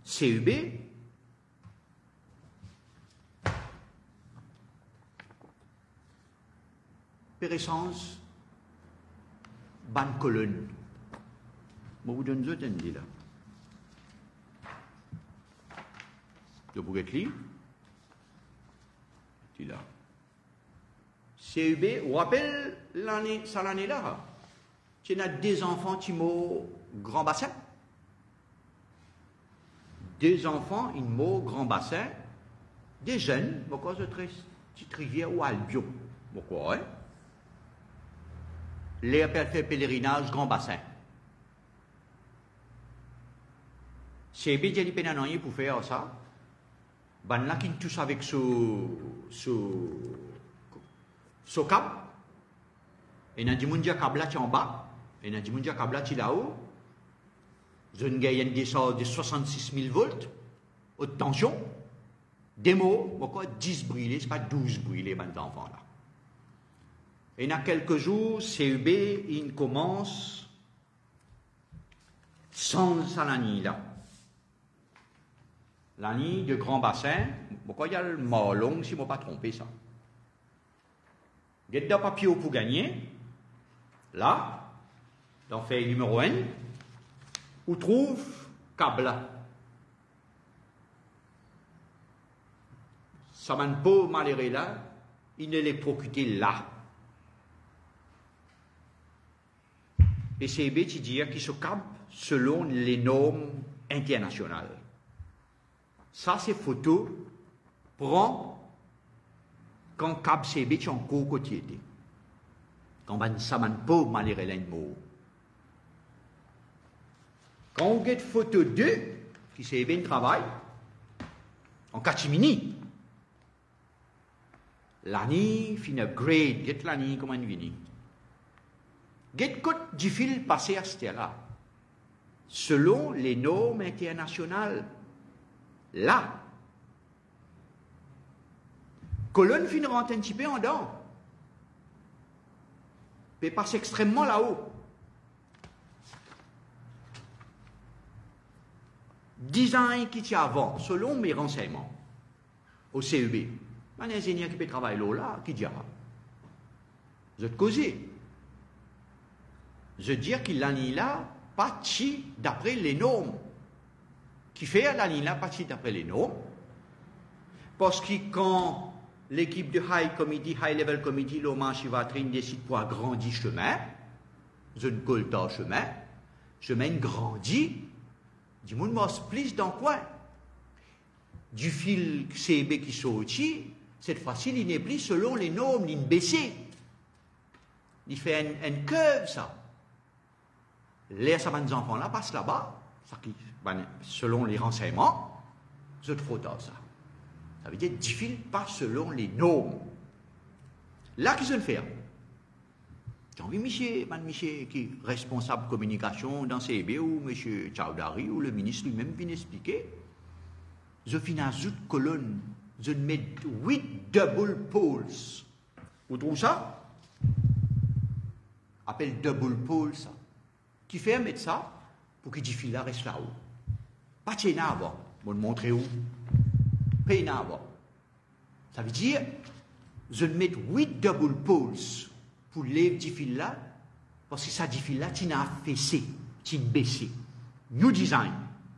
CEB, par essence, ban colonne. Je vous donne deux temps là. Je vous lire. Là. CEB, vous rappelez l'année là? Tu as des enfants qui m'ont grand bassin. Des enfants, ils m'ont grand bassin. Des jeunes, pourquoi je petite rivière ou Albion? Pourquoi, hein? Les fait pèlerinage, grand bassin. CEB, j'ai dit pénanonier pour faire ça. Ben là, qui touche avec ce cap. Et il y a des gens qui en bas. Et il y a des gens qui là-haut. Je ne gagne des sorts de 66 000 volts. Haute tension. Des mots, pourquoi 10 brûlés, ce n'est pas 12 brûlés, ben d'enfants là. Et il y a quelques jours, CEB, il commence sans l'année là. L'année de grand bassin, pourquoi il y a le mort long si je ne m'ai pas trompé ça. Il y a deux papiers pour gagner. Là, dans le fait numéro 1, on trouve câble. Ça m'a pas maléré là, il ne l'électrocuté là. Et c'est bien de dire qu'il se câble selon les normes internationales. Ça, c'est photo prend quand câble CB est en côté. Quand ça m'a pas maléré là mot. Quand on get photo 2, qui c'est bien travail, en catimini, l'année fin upgrade, get l'année comment il vient. Get côte du fil passé à ce là, selon les normes internationales. Là, colonne fin rentre un petit peu en dedans, mais passe extrêmement là-haut. 10 ans qui tient avant, selon mes renseignements, au CEB, un ingénieur qui peut travailler là, qui dira, je te causé. Je veux dire qu'il l'année là, pas d'après les normes. Qui fait l'année là, pas d'après les normes. Parce que quand l'équipe de High Level Committee, l'Oman Chivatrin décide pour agrandir chemin, je ne colle pas chemin, chemin grandit, du monde m'a plus dans quoi? Du fil CB qui sortit, cette fois-ci, il n'est plus selon les normes, il baissé. Il fait un curve, ça. Les enfants là passent là-bas, selon les renseignements, je te faut ça. Ça veut dire que 10 fils pas selon les normes. Là, qu'est-ce qu'on fait? J'ai envie, monsieur qui est responsable de communication dans CEB, ou monsieur Chowdhury, ou le ministre lui-même vient expliquer. Je finis à zout colonne, je mets 8 double poles. Vous trouvez ça? Appelle double pole ça. Qui fait mettre ça pour que 10 fils là reste là-haut. Pas de chéna avant. Bon, montrer où? Péna avant. Ça veut dire, je vais mettre 8 double poles pour les 10 fils là, parce que ça 10 fils là, tu n'as fessé, tu n'as baissé. New design.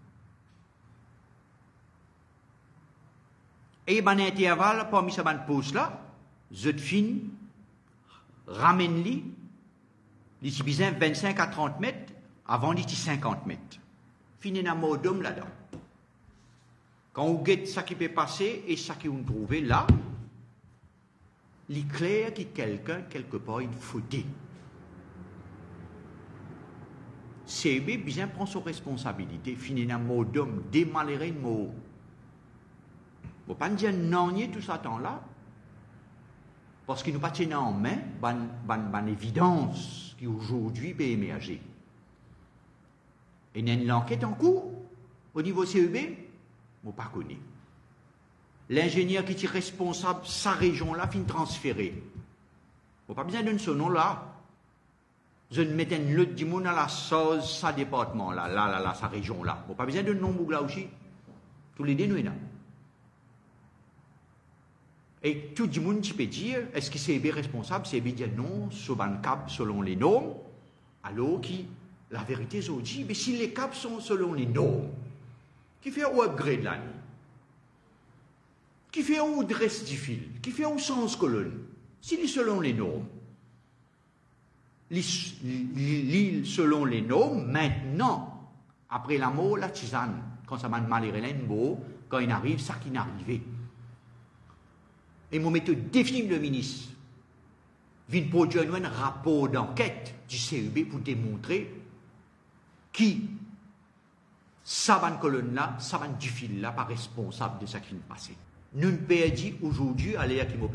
Et ben intervalle, parmi ces pose là, je te finis, ramène-les, il y a besoin 25 à 30 mètres, avant il y a 50 mètres. Fini dans le modum là-dedans. Quand on guette ça qui peut passer et ça qui on trouve là, il est clair que quelqu'un, quelque part, il foutait. CB bien prend son responsabilité, fini dans le modum, démalérer le mot. On ne peut pas dire non, tout ça temps-là, parce qu'il nous pas tient en main, ban évidence qui aujourd'hui peut émerger. Et il y a une enquête en cours au niveau CEB, on ne pas connaît. L'ingénieur qui est responsable de sa région-là finit transféré. On n'a pas besoin d'un ce nom-là. Je ne mets un autre du monde à la sauce, sa département-là, sa région-là. On n'a pas besoin d'un nom là aussi. Tous les deux, nous là. Et tout le monde peut dire, est-ce que c'est bien responsable? C'est bien dire non, selon les normes, alors que la vérité, c'est dit, mais si les caps sont selon les normes, qui fait un upgrade l'année, qui fait un dress du fil, qui fait un sens colonne, si selon les normes, selon les normes, maintenant, après la mort, la tisane, quand ça m'a mal beau, quand il arrive, ça qui n'est arrivé. Et mon méthode défini le ministre vient produire un rapport d'enquête du CEB pour démontrer qui, savane colonne là, savane du fil là, pas responsable de ce qui vient de passer. Nous ne pouvons dire aujourd'hui, à l'ère qui m'a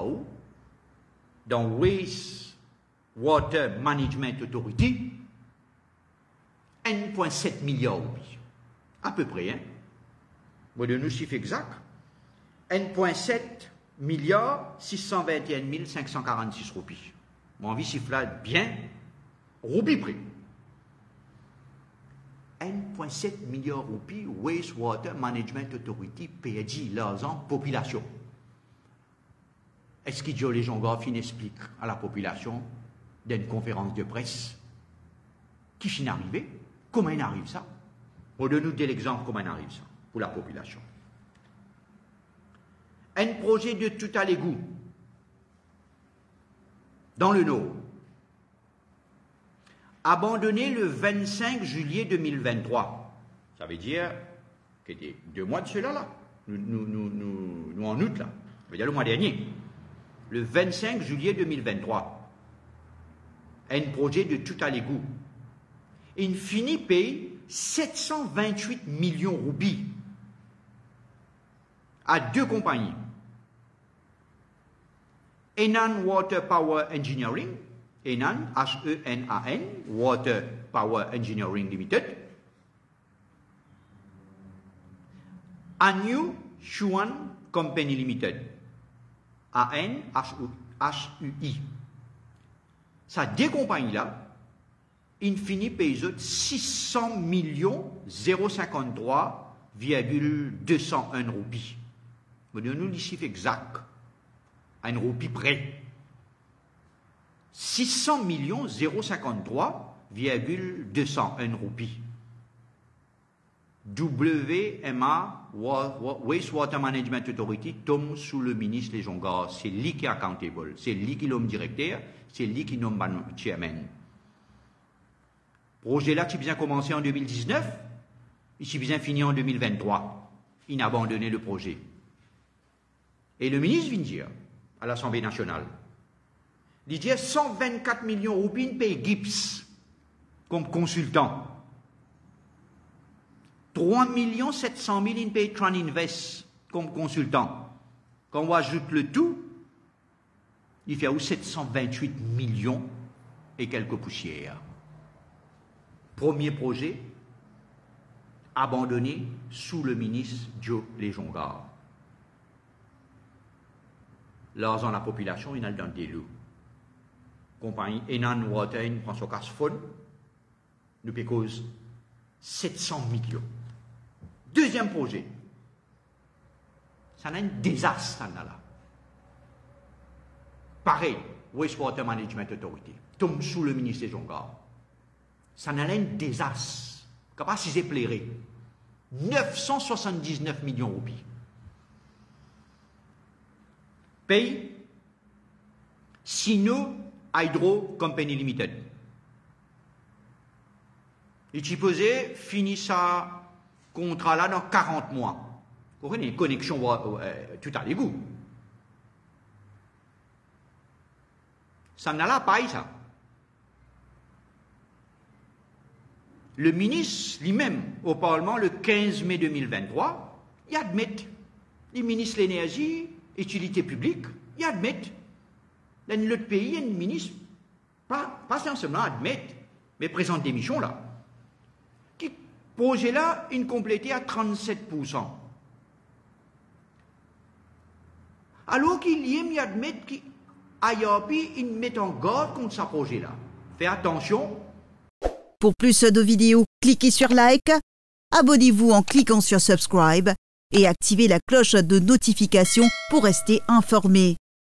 dans Waste Water Management Authority, 1,7 milliard à peu près, hein. Moi, de nous chiffre exact, 1,7 milliard 621 546 roupies. Mon envie chiffre là bien, roupies près. 1,7 milliard roupies, Wastewater Management Authority, PAD, l'argent, population. Est-ce que les gens Garfin explique à la population d'une conférence de presse qui finit arrivé? Comment il arrive ça? On donne nous l'exemple comment il arrive ça pour la population. Un projet de tout à l'égout dans le Nord, abandonné le 25 juillet 2023. Ça veut dire que c'était 2 mois de cela là. Nous en août là. Ça veut dire le mois dernier. Le 25 juillet 2023. Un projet de tout à l'égout. Il finit paye 728 millions de roupies à 2 compagnies. Henan Water Power Engineering, Henan, H-E-N-A-N, Water Power Engineering Limited, Anyu Shuan Company Limited, A-N-H-U-I. Ça, 2 compagnies-là, il finit payer 600 millions 053,201 roupies. Mais nous les chiffres exacts. À une roupie près. 600 millions 053,201 roupies. WMA, Wastewater Management Authority, tombe sous le ministre Les Jongas. C'est lui qui est accountable. C'est lui qui nomme directeur. C'est lui qui nomme chairman. Projet là qui bien commencé en 2019. Il s'est bien fini en 2023. Il a abandonné le projet. Et le ministre vient dire à l'Assemblée nationale, il dit 124 millions de roupies paye Gibbs comme consultant. 3 700 000 in paye Traninvest comme consultant. Quand on ajoute le tout, il fait 728 millions et quelques poussières. Premier projet abandonné sous le ministre Joe Lejonga. L'argent de la population, il a dans des loups. Compagnie Henan Water, prend son casse-phone, nous payons 700 millions. Deuxième projet, ça a un désastre, ça là. Pareil, Wastewater Management Authority, tombe sous le ministère Jonga. Ça a un désastre. Capacité plairé. 979 millions de roupies. Paye Sino Hydro Company Limited. Et tu posais, finit ça contrat là dans 40 mois. Vous comprenez, une connexion tout à l'égout. Ça n'a la paille, ça. Le ministre lui-même, au Parlement, le 15 mai 2023, il admet, les ministres de l'énergie, utilité publique, il admet, dans l'autre pays, il y a un ministre, pas seulement admet, mais présente des missions là, qui projet là, une complété à 37%. Alors qu'il y a, il admet qu'il il met en garde contre ce projet là. Fais attention. Pour plus de vidéos, cliquez sur like, abonnez-vous en cliquant sur subscribe et activez la cloche de notification pour rester informé.